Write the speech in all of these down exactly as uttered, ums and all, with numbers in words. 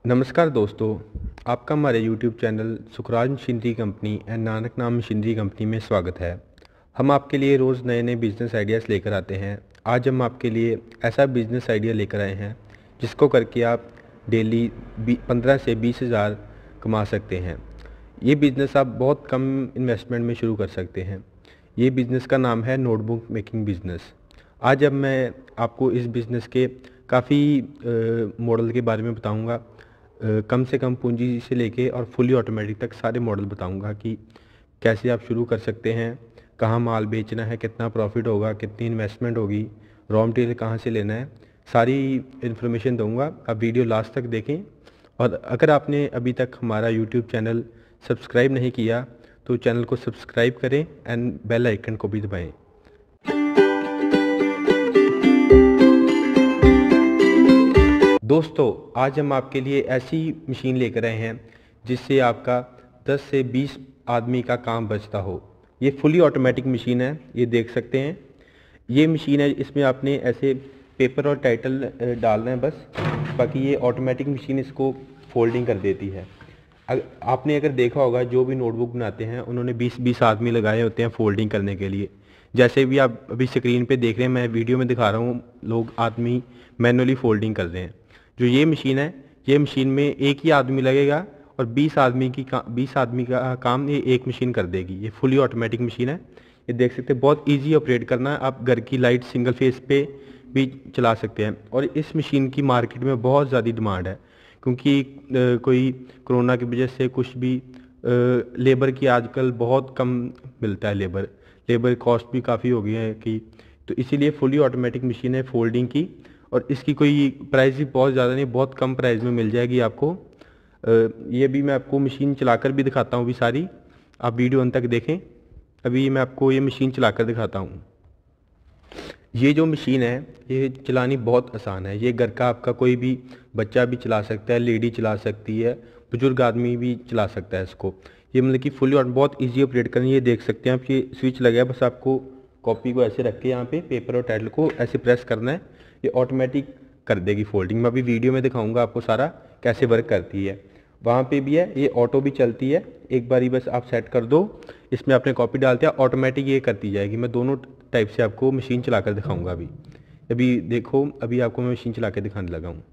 नमस्कार दोस्तों, आपका हमारे YouTube channel Sukhraj machinery company and Nanak नाम मशीनरी कंपनी में स्वागत है। हम आपके लिए रोज़ नए नए बिज़नेस आइडियाज़ लेकर आते हैं। आज हम आपके लिए ऐसा बिज़नेस आइडिया लेकर आए हैं जिसको करके आप डेली पंद्रह से बीस हज़ार कमा सकते हैं। ये बिज़नेस आप बहुत कम इन्वेस्टमेंट में शुरू कर सकते हैं। ये बिज़नेस का नाम है नोटबुक मेकिंग बिज़नेस। आज अब मैं आपको इस बिज़नेस के काफ़ी मॉडल के बारे में बताऊंगा। कम से कम पूंजी से लेके और फुली ऑटोमेटिक तक सारे मॉडल बताऊंगा कि कैसे आप शुरू कर सकते हैं, कहाँ माल बेचना है, कितना प्रॉफिट होगा, कितनी इन्वेस्टमेंट होगी, रॉ मटेरियल कहाँ से लेना है, सारी इन्फॉर्मेशन दूंगा। आप वीडियो लास्ट तक देखें और अगर आपने अभी तक हमारा यूट्यूब चैनल सब्सक्राइब नहीं किया तो चैनल को सब्सक्राइब करें एंड बेल आइकन को भी दबाएँ। दोस्तों, आज हम आपके लिए ऐसी मशीन लेकर आए हैं जिससे आपका दस से बीस आदमी का काम बचता हो। ये फुली ऑटोमेटिक मशीन है, ये देख सकते हैं। ये मशीन है, इसमें आपने ऐसे पेपर और टाइटल डालना है बस, बाकी ये ऑटोमेटिक मशीन इसको फोल्डिंग कर देती है। आपने अगर देखा होगा, जो भी नोटबुक बनाते हैं उन्होंने बीस बीस आदमी लगाए होते हैं फोल्डिंग करने के लिए। जैसे भी आप अभी स्क्रीन पे देख रहे हैं, मैं वीडियो में दिखा रहा हूँ, लोग आदमी मैनुअली फोल्डिंग कर रहे हैं। जो ये मशीन है, ये मशीन में एक ही आदमी लगेगा और बीस आदमी की बीस आदमी का काम ये एक मशीन कर देगी। ये फुली ऑटोमेटिक मशीन है, ये देख सकते हैं। बहुत इजी ऑपरेट करना है। आप घर की लाइट सिंगल फेस पे भी चला सकते हैं। और इस मशीन की मार्केट में बहुत ज़्यादा डिमांड है, क्योंकि आ, कोई कोरोना की वजह से कुछ भी आ, लेबर की आजकल बहुत कम मिलता है। लेबर लेबर कॉस्ट भी काफ़ी हो गई है कि, तो इसीलिए फुली ऑटोमेटिक मशीन है फोल्डिंग की। और इसकी कोई प्राइस भी बहुत ज़्यादा नहीं, बहुत कम प्राइस में मिल जाएगी आपको। ये भी मैं आपको मशीन चलाकर भी दिखाता हूँ। अभी सारी आप वीडियो अंत तक देखें। अभी मैं आपको ये मशीन चलाकर दिखाता हूँ। ये जो मशीन है, ये चलानी बहुत आसान है। ये घर का आपका कोई भी बच्चा भी चला सकता है, लेडी चला सकती है, बुजुर्ग आदमी भी चला सकता है इसको। ये मतलब कि फुली और बहुत ईजी ऑपरेट करनी है। ये देख सकते हैं आप, ये स्विच लगा है, बस आपको कॉपी को ऐसे रख के यहाँ पे पेपर और टाइटल को ऐसे प्रेस करना है, ये ऑटोमेटिक कर देगी फोल्डिंग। मैं अभी वीडियो में दिखाऊंगा आपको सारा कैसे वर्क करती है। वहाँ पे भी है, ये ऑटो भी चलती है। एक बारी बस आप सेट कर दो, इसमें आपने कॉपी डालते हैं, ऑटोमेटिक ये करती जाएगी। मैं दोनों टाइप से आपको मशीन चला कर दिखाऊँगा। अभी अभी देखो, अभी आपको मैं मशीन चला कर दिखाने लगा हूँ।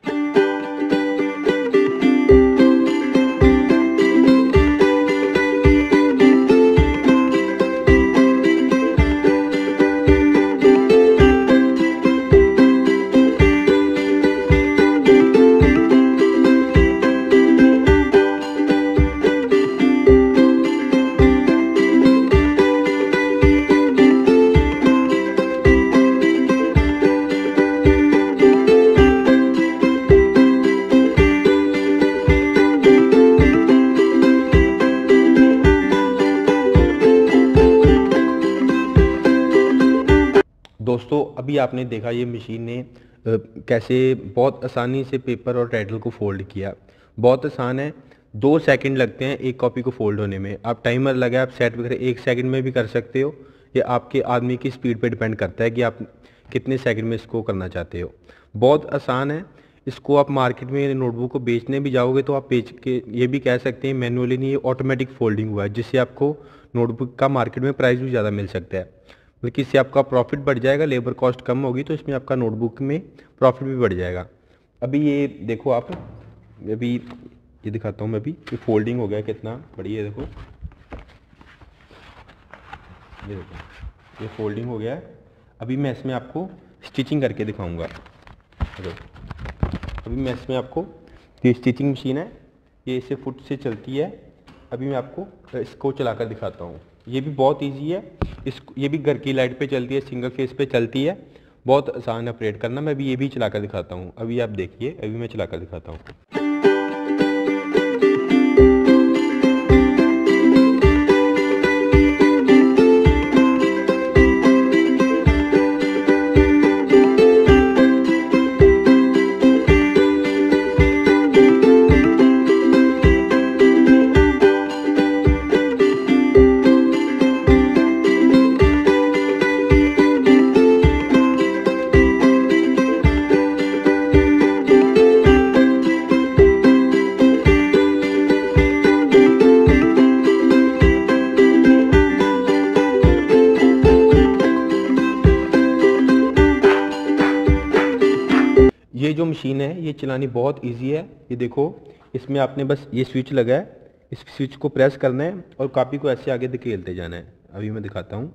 दोस्तों, अभी आपने देखा ये मशीन ने कैसे बहुत आसानी से पेपर और टाइटल को फोल्ड किया। बहुत आसान है, दो सेकंड लगते हैं एक कॉपी को फोल्ड होने में। आप टाइमर लगा, आप सेट करें, एक सेकंड में भी कर सकते हो। ये आपके आदमी की स्पीड पे डिपेंड करता है कि आप कितने सेकंड में इसको करना चाहते हो। बहुत आसान है। इसको आप मार्केट में नोटबुक को बेचने भी जाओगे तो आप बेच के ये भी कह सकते हैं मैनुअली नहीं, ये ऑटोमेटिक फोल्डिंग हुआ है, जिससे आपको नोटबुक का मार्केट में प्राइस भी ज़्यादा मिल सकता है। बल्कि इससे आपका प्रॉफिट बढ़ जाएगा, लेबर कॉस्ट कम होगी, तो इसमें आपका नोटबुक में प्रॉफिट भी बढ़ जाएगा। अभी ये देखो आप, अभी ये दिखाता हूँ मैं। अभी ये फोल्डिंग हो गया, कितना बढ़िया है, देखो ये देखो, ये फोल्डिंग हो गया है। अभी मैं इसमें आपको स्टिचिंग करके दिखाऊंगा। अभी मैं इसमें आपको, ये स्टिचिंग मशीन है, ये इसे फुट से चलती है। अभी मैं आपको इसको चलाकर दिखाता हूँ। ये भी बहुत इजी है। इस ये भी घर की लाइट पे चलती है, सिंगल फेस पे चलती है, बहुत आसान है ऑपरेट करना। मैं अभी ये भी चलाकर दिखाता हूँ। अभी आप देखिए, अभी मैं चलाकर दिखाता हूँ। ये जो मशीन है ये चलानी बहुत इजी है। ये देखो, इसमें आपने बस ये स्विच लगा है, इस स्विच को प्रेस करना है और कॉपी को ऐसे आगे धकेलते जाना है। अभी मैं दिखाता हूँ।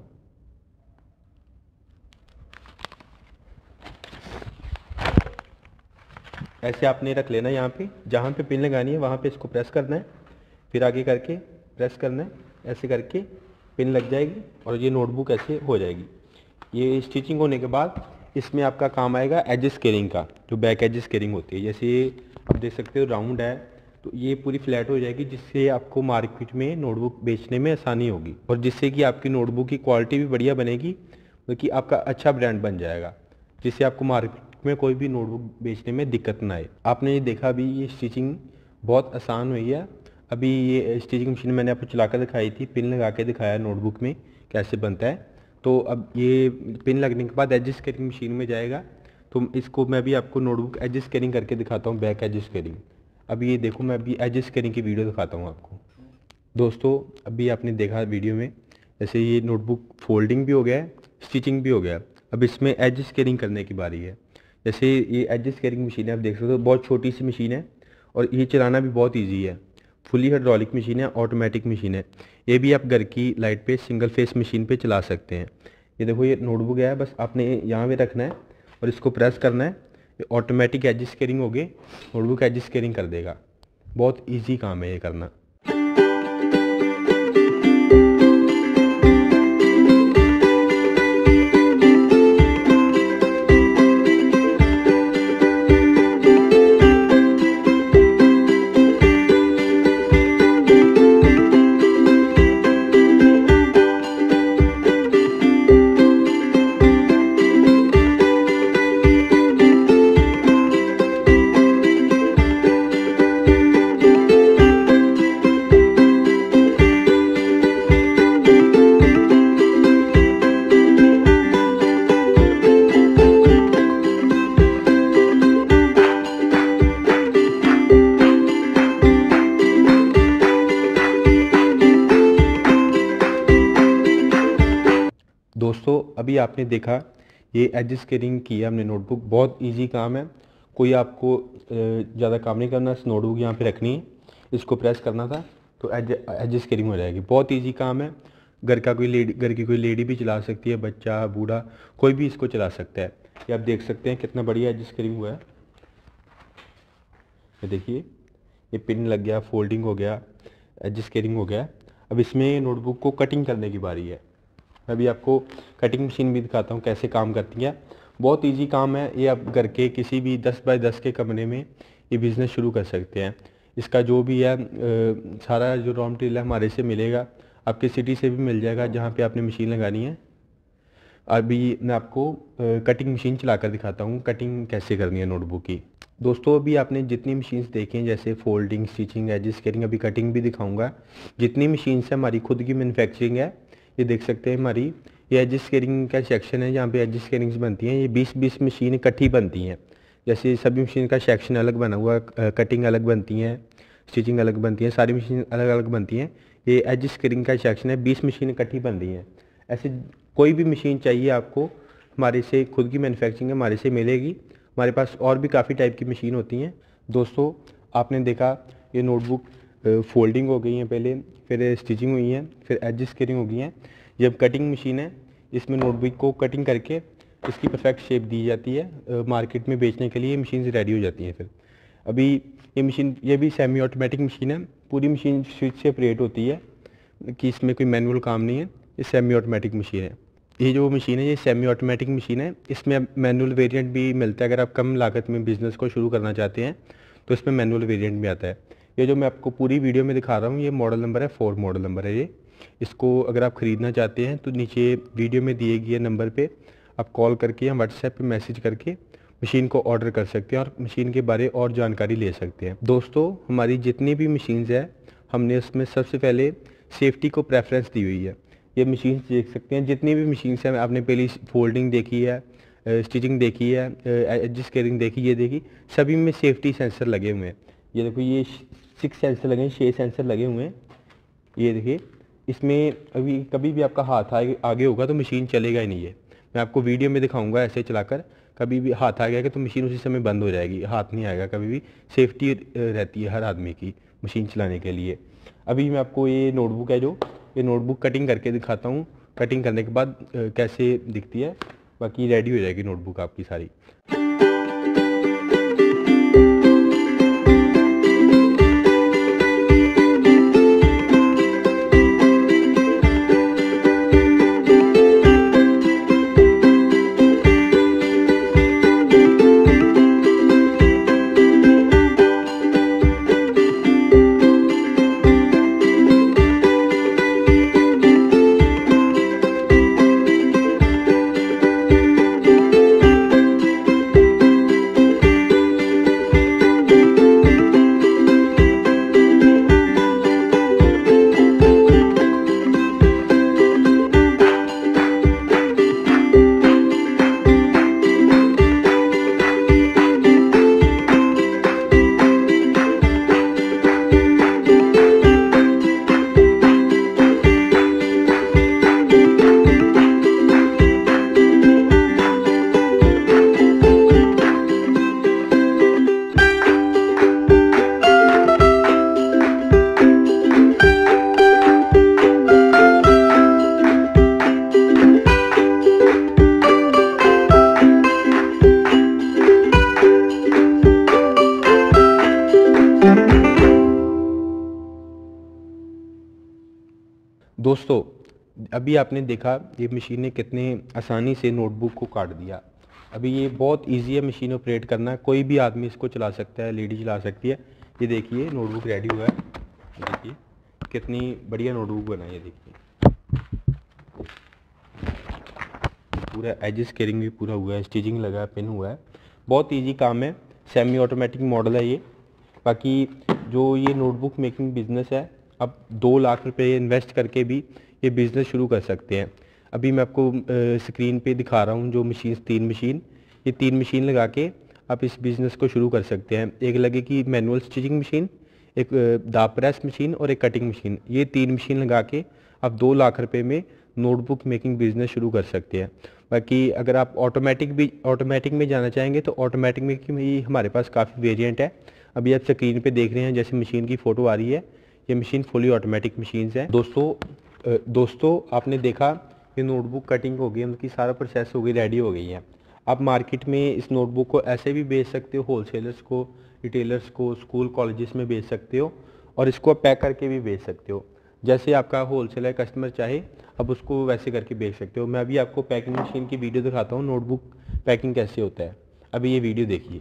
ऐसे आपने रख लेना है, यहाँ पे जहाँ पे पिन लगानी है वहाँ पे इसको प्रेस करना है, फिर आगे करके प्रेस करना है, ऐसे करके पिन लग जाएगी और ये नोटबुक ऐसे हो जाएगी। ये स्टिचिंग होने के बाद इसमें आपका काम आएगा एज स्केलिंग का, जो बैक एज स्केलिंग होती है। जैसे आप देख सकते हो राउंड है तो ये पूरी फ्लैट हो जाएगी, जिससे आपको मार्केट में नोटबुक बेचने में आसानी होगी और जिससे कि आपकी नोटबुक की क्वालिटी भी बढ़िया बनेगी, बल्कि आपका अच्छा ब्रांड बन जाएगा, जिससे आपको मार्केट में कोई भी नोटबुक बेचने में दिक्कत ना आए। आपने ये देखा अभी ये स्टिचिंग बहुत आसान हुई है। अभी ये स्टिचिंग मशीन मैंने आपको चलाकर दिखाई थी, पिन लगा के दिखाया नोटबुक में कैसे बनता है। तो अब ये पिन लगने के बाद एज स्केलिंग मशीन में जाएगा, तो इसको मैं भी आपको नोटबुक एज स्केलिंग करके दिखाता हूँ, बैक एज स्केलिंग। अभी ये देखो, मैं अभी एज स्केलिंग की वीडियो दिखाता हूँ आपको। दोस्तों अभी आपने देखा वीडियो में, जैसे ये नोटबुक फोल्डिंग भी हो गया है, स्टिचिंग भी हो गया। अब इसमें एज स्केलिंग करने की बारी है। जैसे ये एज स्केलिंग मशीन है, आप देख सकते हो बहुत छोटी सी मशीन है और ये चलाना भी बहुत ईजी है। फुली हाइड्रोलिक मशीन है, ऑटोमेटिक मशीन है। ये भी आप घर की लाइट पे सिंगल फेस मशीन पे चला सकते हैं। ये देखो, ये नोटबुक है, बस आपने यहाँ पे रखना है और इसको प्रेस करना है, ये ऑटोमेटिक एज स्केलिंग हो गई, नोटबुक एज स्केलिंग कर देगा। बहुत इजी काम है ये करना। दोस्तों अभी आपने देखा ये एज स्केलिंग की है हमने नोटबुक। बहुत इजी काम है, कोई आपको ज़्यादा काम नहीं करना। नोटबुक यहाँ पे रखनी है, इसको प्रेस करना था तो एज एज स्केलिंग हो जाएगी। बहुत इजी काम है, घर का कोई लेडी घर की कोई लेडी भी चला सकती है, बच्चा बूढ़ा कोई भी इसको चला सकता है। ये आप देख सकते हैं कितना बढ़िया एज स्केलिंग हुआ है। ये देखिए, ये पिन लग गया, फोल्डिंग हो गया, एज स्केलिंग हो गया। अब इसमें नोटबुक को कटिंग करने की बारी है। मैं भी आपको कटिंग मशीन भी दिखाता हूँ कैसे काम करती है। बहुत इजी काम है ये, आप घर के किसी भी दस बाय दस के कमरे में ये बिज़नेस शुरू कर सकते हैं। इसका जो भी है आ, सारा जो रॉ मटेरियल है हमारे से मिलेगा, आपके सिटी से भी मिल जाएगा जहाँ पे आपने मशीन लगानी है। अभी मैं आपको आ, कटिंग मशीन चला कर दिखाता हूँ कटिंग कैसे करनी है नोटबुक की। दोस्तों अभी आपने जितनी मशीन्स देखी हैं, जैसे फोल्डिंग, स्टिचिंग, एज स्केलिंग, अभी कटिंग भी दिखाऊंगा। जितनी मशीन्स है हमारी खुद की मैन्युफैक्चरिंग है। ये देख सकते हैं हमारी ये एज स्केलिंग का सेक्शन है, जहाँ पे एज स्केलिंग्स बनती हैं। ये बीस बीस मशीन इकट्ठी बनती हैं। जैसे सभी मशीन का सेक्शन अलग बना हुआ, कटिंग अलग बनती है, स्टिचिंग अलग बनती है, सारी मशीन अलग अलग बनती हैं। ये एज स्केलिंग का सेक्शन है, बीस मशीन इकट्ठी बन रही हैं। ऐसे कोई भी मशीन चाहिए आपको हमारे से, खुद की मैन्युफैक्चरिंग हमारे से मिलेगी। हमारे पास और भी काफ़ी टाइप की मशीन होती हैं। दोस्तों आपने देखा ये नोटबुक फोल्डिंग हो गई है पहले, फिर स्टिचिंग हुई है, फिर एज स्केलिंग हो गई है। जब कटिंग मशीन है, इसमें नोटबुक को कटिंग करके इसकी परफेक्ट शेप दी जाती है, मार्केट में बेचने के लिए ये मशीन रेडी हो जाती हैं। फिर अभी ये मशीन, ये भी सेमी ऑटोमेटिक मशीन है। पूरी मशीन स्विच से ऑपरेट होती है, कि इसमें कोई मैनुअल काम नहीं है। ये सेमी ऑटोमेटिक मशीन है। ये जो मशीन है ये सेमी ऑटोमेटिक मशीन है। इसमें मैनुअल वेरिएंट भी मिलता है। अगर आप कम लागत में बिज़नेस को शुरू करना चाहते हैं तो इसमें मैनुअल वेरिएंट भी आता है। ये जो मैं आपको पूरी वीडियो में दिखा रहा हूँ, ये मॉडल नंबर है, फोर मॉडल नंबर है ये। इसको अगर आप ख़रीदना चाहते हैं तो नीचे वीडियो में दिए गए नंबर पे आप कॉल करके या व्हाट्सएप पे मैसेज करके मशीन को ऑर्डर कर सकते हैं और मशीन के बारे और जानकारी ले सकते हैं। दोस्तों हमारी जितनी भी मशीन्स है, हमने उसमें सबसे पहले सेफ्टी को प्रेफरेंस दी हुई है। ये मशीन देख सकते हैं, जितनी भी मशीन्स हैं, आपने पहली फोल्डिंग देखी है, स्टिचिंग देखी है, एज स्केलिंग देखी, ये देखी, सभी में सेफ्टी सेंसर लगे हुए हैं। ये देखो, ये सिक्स सेंसर लगे हैं, छः सेंसर लगे हुए हैं। ये देखिए, इसमें अभी कभी भी आपका हाथ आगे आगे होगा तो मशीन चलेगा ही नहीं है। मैं आपको वीडियो में दिखाऊंगा ऐसे चलाकर। कभी भी हाथ आ गया तो मशीन उसी समय बंद हो जाएगी, हाथ नहीं आएगा कभी भी। सेफ्टी रहती है हर आदमी की मशीन चलाने के लिए। अभी मैं आपको ये नोटबुक है जो ये नोटबुक कटिंग करके दिखाता हूँ, कटिंग करने के बाद कैसे दिखती है। बाकी रेडी हो जाएगी नोटबुक आपकी सारी। दोस्तों अभी आपने देखा ये मशीन ने कितने आसानी से नोटबुक को काट दिया। अभी ये बहुत इजी है मशीन ऑपरेट करना, कोई भी आदमी इसको चला सकता है, लेडी चला सकती है। ये देखिए नोटबुक रेडी हुआ है, देखिए कितनी बढ़िया नोटबुक बना है। ये देखिए पूरा एज स्केलिंग भी पूरा हुआ है, स्टिचिंग लगा है, पिन हुआ है, बहुत ईजी काम है। सेमी ऑटोमेटिक मॉडल है ये। बाकी जो ये नोटबुक मेकिंग बिजनेस है, अब दो लाख रुपए इन्वेस्ट करके भी ये बिज़नेस शुरू कर सकते हैं। अभी मैं आपको स्क्रीन पे दिखा रहा हूँ जो मशीन, तीन मशीन, ये तीन मशीन लगा के आप इस बिज़नेस को शुरू कर सकते हैं। एक लगेगी मैनुअल स्टिचिंग मशीन, एक दाब प्रेस मशीन और एक कटिंग मशीन। ये तीन मशीन लगा के आप दो लाख रुपए में नोटबुक मेकिंग बिज़नेस शुरू कर सकते हैं। बाकी अगर आप ऑटोमेटिक भी ऑटोमेटिक में जाना चाहेंगे तो ऑटोमेटिक में भी हमारे पास काफ़ी वेरिएंट है। अभी आप स्क्रीन पे देख रहे हैं जैसे मशीन की फ़ोटो आ रही है, ये मशीन फुली ऑटोमेटिक मशीन्स है। दोस्तों दोस्तों आपने देखा ये नोटबुक कटिंग हो गई, उनकी सारा प्रोसेस हो गई, रेडी हो गई है। आप मार्केट में इस नोटबुक को ऐसे भी बेच सकते हो, होलसेलर्स को, रिटेलर्स को, स्कूल कॉलेजेस में बेच सकते हो, और इसको पैक करके भी बेच सकते हो। जैसे आपका होलसेलर कस्टमर चाहे अब उसको वैसे करके बेच सकते हो। मैं अभी आपको पैकिंग मशीन की वीडियो दिखाता हूँ, नोटबुक पैकिंग कैसे होता है। अभी ये वीडियो देखिए।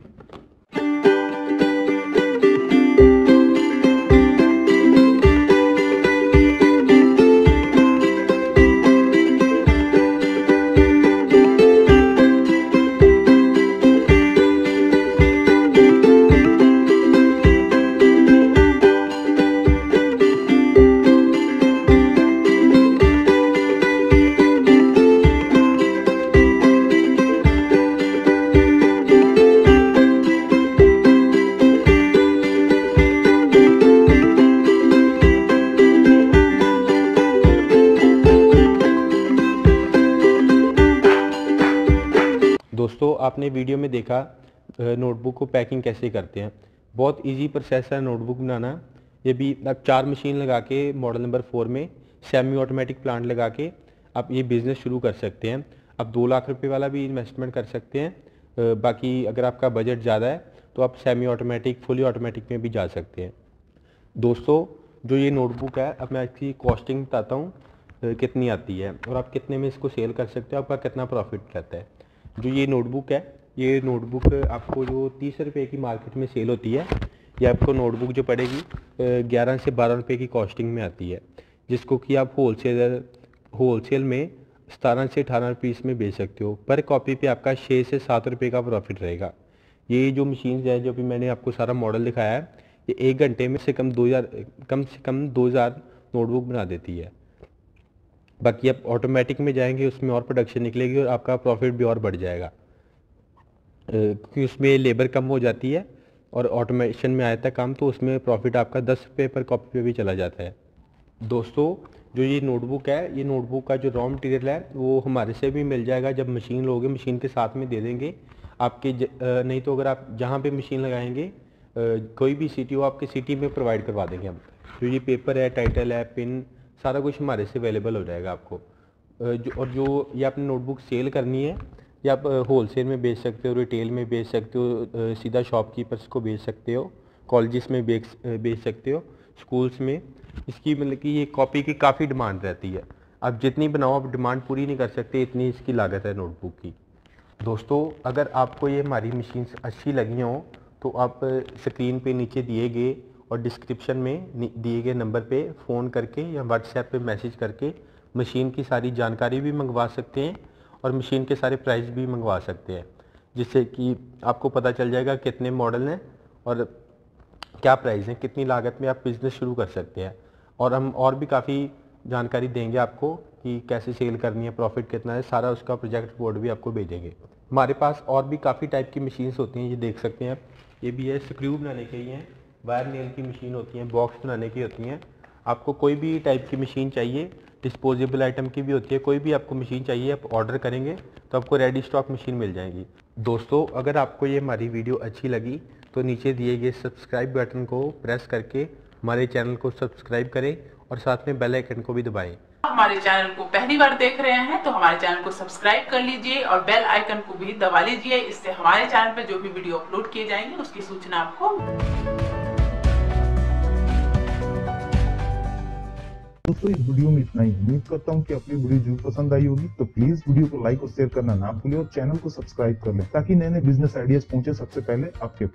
दोस्तों आपने वीडियो में देखा नोटबुक को पैकिंग कैसे करते हैं। बहुत इजी प्रोसेस है नोटबुक बनाना। ये भी आप चार मशीन लगा के मॉडल नंबर फोर में सेमी ऑटोमेटिक प्लांट लगा के आप ये बिज़नेस शुरू कर सकते हैं। आप दो लाख रुपए वाला भी इन्वेस्टमेंट कर सकते हैं। बाकी अगर आपका बजट ज़्यादा है तो आप सेमी ऑटोमेटिक, फुली ऑटोमेटिक में भी जा सकते हैं। दोस्तों जो ये नोटबुक है, अब मैं इसकी कॉस्टिंग बताता हूँ कितनी आती है और आप कितने में इसको सेल कर सकते हो, आपका कितना प्रॉफिट रहता है। जो ये नोटबुक है, ये नोटबुक आपको जो तीस रुपये की मार्केट में सेल होती है, ये आपको नोटबुक जो पड़ेगी ग्यारह से बारह रुपये की कॉस्टिंग में आती है, जिसको कि आप होलसेलर होलसेल में सतारह से अठारह पीस में बेच सकते हो। पर कॉपी पे आपका छः से सात रुपये का प्रॉफिट रहेगा। ये जो मशीन्स है, जो भी मैंने आपको सारा मॉडल दिखाया है, ये एक घंटे में से कम दो हज़ार कम से कम दो हज़ार नोटबुक बना देती है। बाकी आप ऑटोमेटिक में जाएंगे उसमें और प्रोडक्शन निकलेगी और आपका प्रॉफिट भी और बढ़ जाएगा, क्योंकि उसमें लेबर कम हो जाती है और ऑटोमेशन में आया था काम, तो उसमें प्रॉफिट आपका दस रुपये पर कॉपी पे भी चला जाता है। दोस्तों जो ये नोटबुक है, ये नोटबुक का जो रॉ मटेरियल है वो हमारे से भी मिल जाएगा। जब मशीन लोगे मशीन के साथ में दे देंगे, आपके ज, आ, नहीं तो अगर आप जहाँ पे मशीन लगाएंगे आ, कोई भी सिटी हो आपके सिटी में प्रोवाइड करवा देंगे हम। जो ये पेपर है, टाइटल है, पिन, सारा कुछ हमारे से अवेलेबल हो जाएगा आपको। जो और जो ये आपने नोटबुक सेल करनी है, या आप होलसेल में बेच सकते हो, रिटेल में बेच सकते हो, सीधा शॉपकीपर्स को बेच सकते हो, कॉलेजेस में बेच बेच सकते हो, स्कूल्स में। इसकी मतलब कि ये कॉपी की काफ़ी डिमांड रहती है। आप जितनी बनाओ आप डिमांड पूरी नहीं कर सकते, इतनी इसकी लागत है नोटबुक की। दोस्तों, अगर आपको ये हमारी मशीन अच्छी लगी हो तो आप स्क्रीन पे नीचे दिए गए और डिस्क्रिप्शन में दिए गए नंबर पे फ़ोन करके या व्हाट्सएप पे मैसेज करके मशीन की सारी जानकारी भी मंगवा सकते हैं और मशीन के सारे प्राइस भी मंगवा सकते हैं, जिससे कि आपको पता चल जाएगा कितने मॉडल हैं और क्या प्राइस है, कितनी लागत में आप बिज़नेस शुरू कर सकते हैं। और हम और भी काफ़ी जानकारी देंगे आपको कि कैसे सेल करनी है, प्रॉफिट कितना है, सारा उसका प्रोजेक्ट रिपोर्ट भी आपको भेजेंगे। हमारे पास और भी काफ़ी टाइप की मशीन्स होती हैं, ये देख सकते हैं आप। ये भी है, स्क्रू बनाने के लिए हैं, वायर नेल की मशीन होती हैं, बॉक्स बनाने की होती हैं। आपको कोई भी टाइप की मशीन चाहिए, डिस्पोजेबल आइटम की भी होती है, कोई भी आपको मशीन चाहिए आप ऑर्डर करेंगे तो आपको रेडी स्टॉक मशीन मिल जाएगी। दोस्तों, अगर आपको ये हमारी वीडियो अच्छी लगी तो नीचे दिए गए सब्सक्राइब बटन को प्रेस करके हमारे चैनल को सब्सक्राइब करें और साथ में बेल आइकन को भी दबाएं। हमारे चैनल को पहली बार देख रहे हैं तो हमारे चैनल को सब्सक्राइब कर लीजिए और बेल आइकन को भी दबा लीजिए। इससे हमारे चैनल पर जो भी वीडियो अपलोड किए जाएंगे उसकी सूचना आपको। दोस्तों, इस वीडियो में इतना ही। उम्मीद करता हूँ कि अपनी वीडियो जरूर पसंद आई होगी, तो प्लीज वीडियो को लाइक और शेयर करना ना भूलें और चैनल को सब्सक्राइब कर लें ताकि नए नए बिजनेस आइडियाज पहुंचे सबसे पहले आपके